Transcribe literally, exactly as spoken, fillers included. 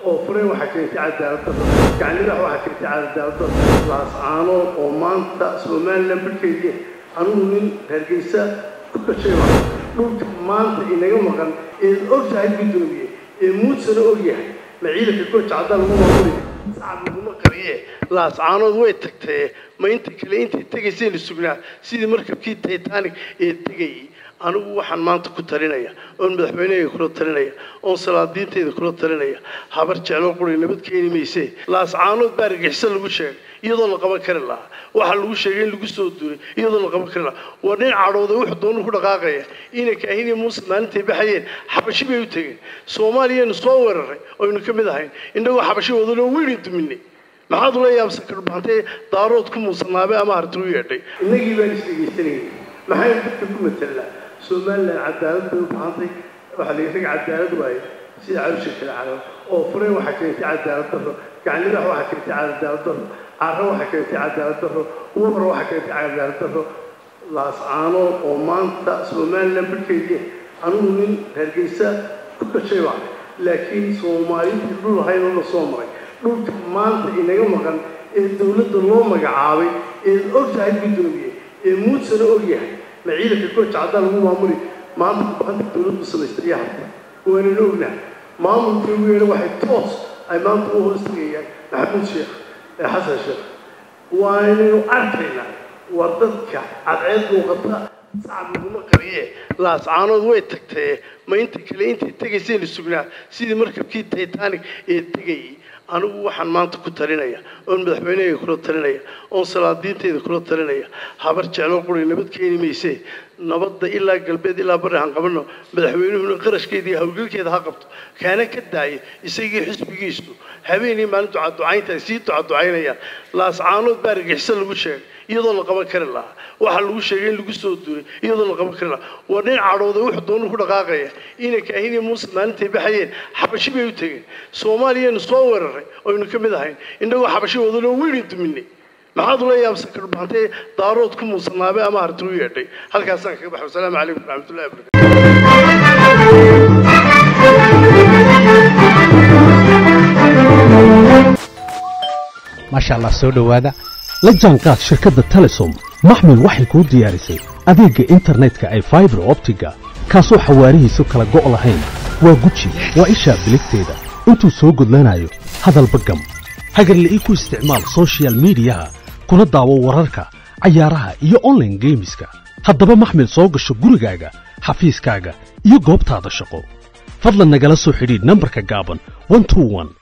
oo furay waxa keentay cadaalad gacnida waxa keentay cadaalad laas aano oo maanta Soomaaliland bilkeedii anigu nin Hargeysa ku kashay dhulka maanta inaga maqan ee ogtahay gudoomiye ee muudsana og yahay maciilka ku jacdal lagu maamulay saacad lagu qariye laas aanood way tagtay ma inta kale inta tagaysay la sugnaa sidii markabkii Titanic ee tagay anigu waxaan maanta ku talinaya oo madaxweynaha ku talinaya oo salaadiinteeda ku talinaya habar jecel qori nabad keeni meysay laas aanood baargixisa lagu sheegay iyadoo la qaban kari lahaa waxa lagu sheegay in lagu soo duulay iyadoo la qaban kari lahaa waa nin cadhooday wax doon ku dhaqaaqaya inay ka ahayn muusad maalintii baxayeen xabashi bay u tageen Soomaaliyeena soo weeraray oo inuu ka mid ahayn indhagu xabashi wadalo weyn duminay maxaad la yaabsan kar baantay daarood ku muusanaabe ama artuu yeedhay inagii baan isdhigeysanay maxay dadka ku metelaa Soomaaliland cadaalad bay u baahantay waxa la yiraahdaa cadaalad waaye sida carush kale calaam oo furay waxa keentay cadaalad daro gacnida waxa keentay cadaalad daro arro waxa keentay cadaalad daro uur waxa keentay cadaalad daro laas aano oo maanta Soomaaliland bilkeedii anigu nin Hargeysa ku kashay waa laakiin Soomaaliland dhul hayno la soo maray dhulka maanta inaga maqan ee dawladda loo magacaabay ee ogtahay gudoomiye ee muudsana og yahay maciilka ku jacdal lagu maamulay maamulka baqanta dawladdu samaystay yahay waana noogna maamulka weeyna waxay toos ay maanta u hoostayaan Maxamed Sheekh ee Xasan Sheekh waana arkayna wadadka cadceed muuqata saacad lagu qariye laas aanood way tagtay ma inta kale inta tagaysay la sugnaa sidii markabkii Titanic ee tagay anigu waxaan maanta ku talinaya oo madaxweynaha ku talinaya oo salaadiinteeda ku talinaya habar jecel qori nabad keeni meysay nabadda ilaa galbeed ilaa barahan qabno madaxweynuhu qarashkeedii hawlgalkeeda ha qabto kaana ka daayay isagii xisbigiisu habeenii maalintu caducaynta si caducaynaya laas aanood baargixisa lagu sheegay iyadoo la qaban kari lahaa waxa lagu sheegay in lagu soo duulay iyadoo la qaban kari lahaa waa nin cadhooday wax doon ku dhaqaaqaya inay ka ahayn muusad maalintii baxayeen xabashi bay u tageen Soomaaliyeena soo weeraray oo inuu ka mid ahayn indhagu xabashi wadalo weyn duminay maxaad la yaabsan kar baantay daarood ku muusanaabe ama artuu yeedhay halkaas aan kaga baxo salaamu calaykum raxmatullaahi wa barakaatuh maasha Allah soo dhawaada la jaanqaad shirkadda Telesom maxmil waxay ku diyaarisay adeegga internetka ay fiber optiga kaasoo xawaarihiisu kala go' lahayn waa guji waa isha biligteeda intuu soo gudlanayo hadalba gam hagarla ii ku isticmaal social media kuna daawo wararka cayaaraha iyo online gameska haddaba maxmil soo gasho gurigaaga xafiiskaaga iyo goobtaada shaqo fadlan nagala soo xidhiidh nambarka gaaban one two one